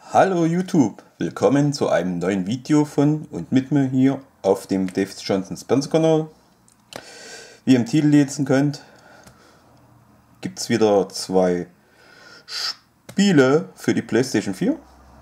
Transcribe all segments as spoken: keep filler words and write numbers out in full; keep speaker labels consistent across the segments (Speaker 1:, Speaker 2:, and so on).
Speaker 1: Hallo YouTube, willkommen zu einem neuen Video von und mit mir hier auf dem Dave Johnson Spencer Kanal. Wie ihr im Titel lesen könnt, gibt es wieder zwei Spiele für die PlayStation vier.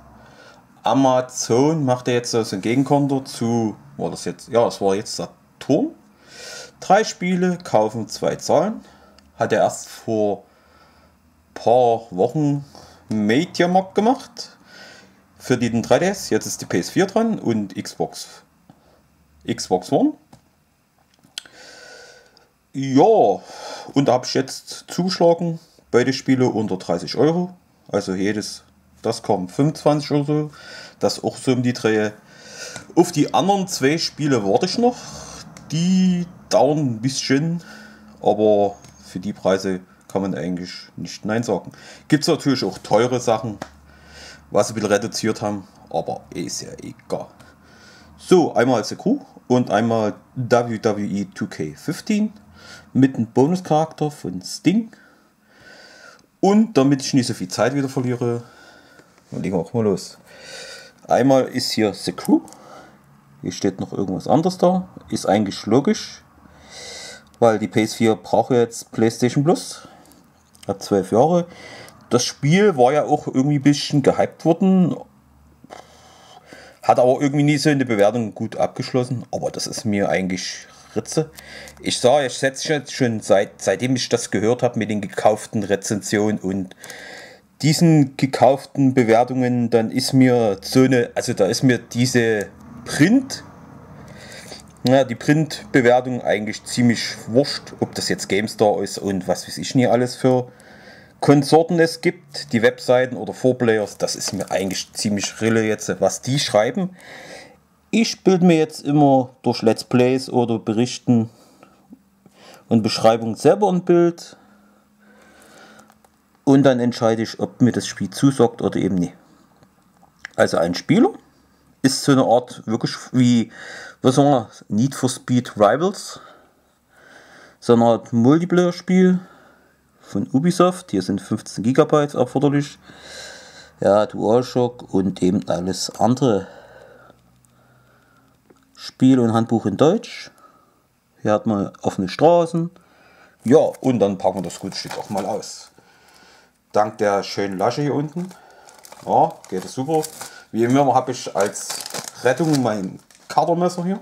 Speaker 1: Amazon macht ja jetzt so ein Gegenkonto zu, war das jetzt, ja, es war jetzt Saturn. Drei Spiele, kaufen, zwei zahlen. Hat er erst vor ein paar Wochen Mediamarkt gemacht. Für den drei D S, jetzt ist die P S vier dran und Xbox Xbox One. Ja, und da habe ich jetzt zugeschlagen, beide Spiele unter dreißig Euro. Also jedes, das kam fünfundzwanzig oder so. Das auch so um die Dreh. Auf die anderen zwei Spiele warte ich noch. Die dauern ein bisschen, aber für die Preise kann man eigentlich nicht Nein sagen. Gibt es natürlich auch teure Sachen, was sie ein bisschen reduziert haben, aber ist ja egal. So, einmal The Crew und einmal W W E zwei K fünfzehn mit einem Bonuscharakter von Sting. Und damit ich nicht so viel Zeit wieder verliere, dann legen wir auch mal los. Einmal ist hier The Crew. Hier steht noch irgendwas anderes da. Ist eigentlich logisch, weil die P S vier braucht jetzt PlayStation Plus. Hat zwölf Jahre. Das Spiel war ja auch irgendwie ein bisschen gehypt worden. Hat aber irgendwie nie so eine Bewertung gut abgeschlossen. Aber das ist mir eigentlich Ritze. Ich sage, ich setze jetzt schon seit, seitdem ich das gehört habe mit den gekauften Rezensionen und diesen gekauften Bewertungen, dann ist mir so eine, also da ist mir diese Print, ja, die Printbewertung eigentlich ziemlich wurscht, ob das jetzt GameStar ist und was weiß ich nie alles für Konsorten es gibt, die Webseiten oder Vorplayers, das ist mir eigentlich ziemlich Rille jetzt, was die schreiben. Ich bilde mir jetzt immer durch Let's Plays oder Berichten und Beschreibungen selber ein Bild und dann entscheide ich, ob mir das Spiel zusagt oder eben nicht. Also ein Spieler ist so eine Art wirklich wie, was sagen wir, Need for Speed Rivals, so eine Art Multiplayer-Spiel von Ubisoft. Hier sind fünfzehn Gigabyte erforderlich. Ja, DualShock und eben alles andere. Spiel und Handbuch in Deutsch. Hier hat man offene Straßen. Ja, und dann packen wir das gute Stück auch mal aus. Dank der schönen Lasche hier unten. Ja, geht es super. Wie immer habe ich als Rettung mein Katermesser hier.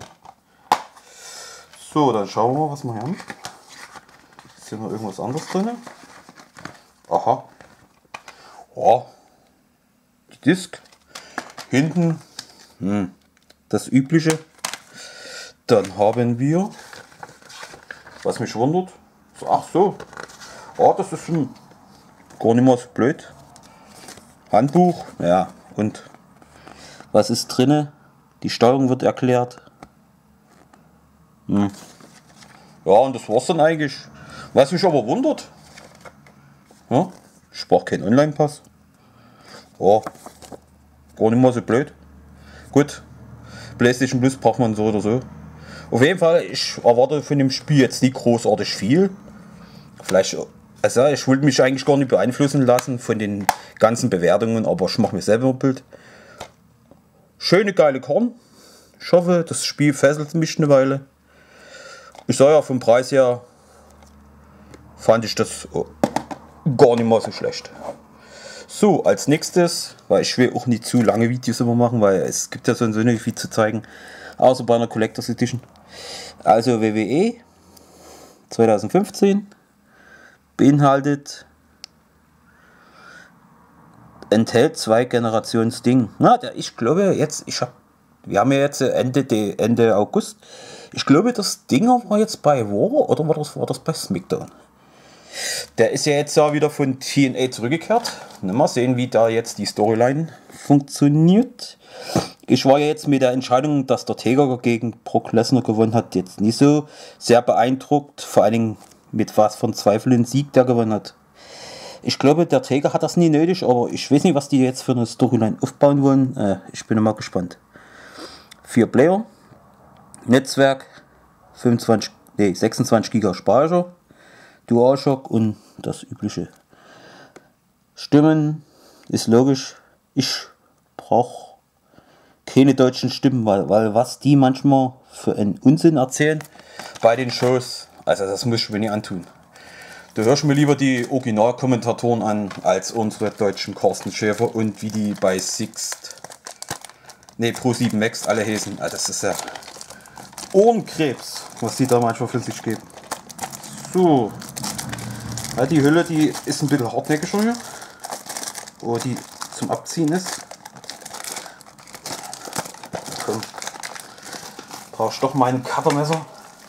Speaker 1: So, dann schauen wir mal, was wir hier haben. Ist hier noch irgendwas anderes drin? Aha. Ja. Die Disk. Hinten. Hm. Das übliche. Dann haben wir, was mich wundert. Ach so. Ja, das ist schon gar nicht mehr so blöd. Handbuch. Ja. Und was ist drinne? Die Steuerung wird erklärt. Hm. Ja, und das war's dann eigentlich. Was mich aber wundert, ja, ich brauche keinen Online-Pass. Ja, gar nicht mal so blöd. Gut, PlayStation Plus braucht man so oder so. Auf jeden Fall, ich erwarte von dem Spiel jetzt nicht großartig viel. Vielleicht, also ich wollte mich eigentlich gar nicht beeinflussen lassen von den ganzen Bewertungen, aber ich mache mir selber ein Bild. Schöne, geile Korn. Ich hoffe, das Spiel fesselt mich eine Weile. Ich sage ja, vom Preis her fand ich das gar nicht mal so schlecht. So, als nächstes, weil ich will auch nicht zu lange Videos immer machen, weil es gibt ja so nicht viel zu zeigen, außer bei einer Collectors Edition. Also W W E zwanzig fünfzehn beinhaltet, enthält zwei Generations Ding. Na, der, ich glaube jetzt, ich habe, wir haben ja jetzt Ende, Ende August. Ich glaube, das Ding war jetzt bei War oder war das, war das bei SmackDown? Der ist ja jetzt ja wieder von T N A zurückgekehrt. Mal sehen, wie da jetzt die Storyline funktioniert. Ich war ja jetzt mit der Entscheidung, dass der Taker gegen Brock Lesnar gewonnen hat, jetzt nicht so sehr beeindruckt. Vor allen Dingen mit was von zweifelnden Sieg der gewonnen hat. Ich glaube, der Taker hat das nie nötig, aber ich weiß nicht, was die jetzt für eine Storyline aufbauen wollen. Äh, ich bin mal gespannt. Vier Player, Netzwerk, fünfundzwanzig, nee, sechsundzwanzig Giga Speicher, DualShock und das übliche. Stimmen ist logisch. Ich brauche keine deutschen Stimmen, weil, weil was die manchmal für einen Unsinn erzählen bei den Shows, also das muss ich mir nicht antun. Da hörst du mir lieber die Originalkommentatoren an, als unsere deutschen Carsten Schäfer und wie die bei Sixt, ne, Pro sieben Max alle heißen. Also das ist ja Ohrenkrebs, was die da manchmal für sich geben. So, ja, die Hülle, die ist ein bisschen hartnäckiger hier, wo die zum Abziehen ist. Komm, brauchst doch mein Cuttermesser.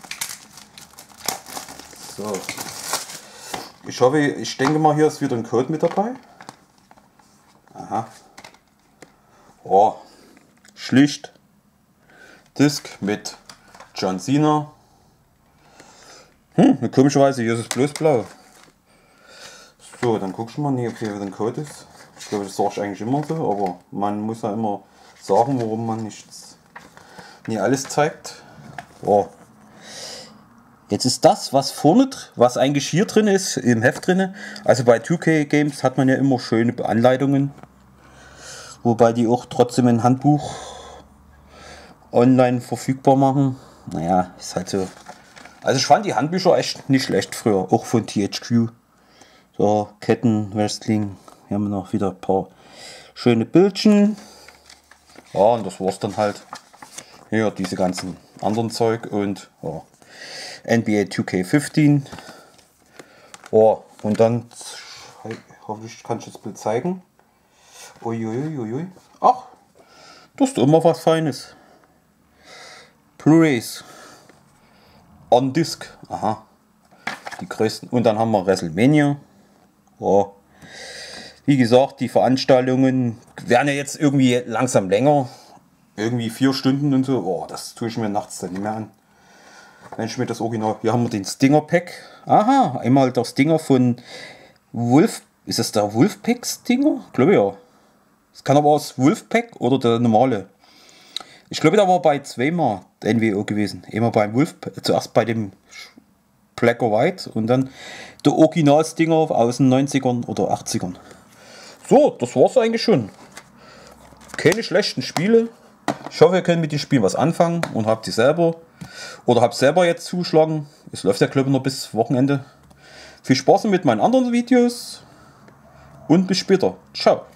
Speaker 1: So. Ich hoffe, ich denke mal, hier ist wieder ein Code mit dabei. Aha. Oh, schlicht. Disc mit John Cena. Hm, komischerweise, hier ist es bloß blau. So, dann guckst du mal, nie, ob hier wieder ein Code ist. Ich glaube, das sage ich eigentlich immer so, aber man muss ja immer sagen, warum man nichts, nie alles zeigt. Oh. Jetzt ist das, was vorne, was eigentlich hier drin ist, im Heft drin. Also bei zwei K Games hat man ja immer schöne Anleitungen. Wobei die auch trotzdem ein Handbuch online verfügbar machen. Naja, ist halt so. Also ich fand die Handbücher echt nicht schlecht früher, auch von T H Q. So, Kettenwrestling. Hier haben wir noch wieder ein paar schöne Bildchen. Ja, und das war's dann halt. Hier diese ganzen anderen Zeug und ja. N B A zwei K fünfzehn. Oh, und dann hoffe ich, kann ich das Bild zeigen. Uiuiuiui. Ach, das ist immer was Feines. Blu-rays. On Disc. Aha. Die größten. Und dann haben wir WrestleMania. Oh. Wie gesagt, die Veranstaltungen werden ja jetzt irgendwie langsam länger. Irgendwie vier Stunden und so. Oh, das tue ich mir nachts dann nicht mehr an. Wenn ich mir das Original. Hier haben wir den Stinger Pack. Aha, einmal der Stinger von Wolf. Ist das der Wolfpack Stinger? Ich glaube ja. Es kann aber aus Wolfpack oder der normale. Ich glaube, da war bei zweimal der N W O gewesen. Einmal beim Wolfpack, zuerst bei dem Black or White und dann der Original Stinger aus den neunzigern oder achtzigern. So, das war's eigentlich schon. Keine schlechten Spiele. Ich hoffe, ihr könnt mit den Spielen was anfangen und habt die selber. Oder habt selber jetzt zuschlagen. Es läuft ja, glaube ich, noch bis Wochenende. Viel Spaß mit meinen anderen Videos. Und bis später. Ciao.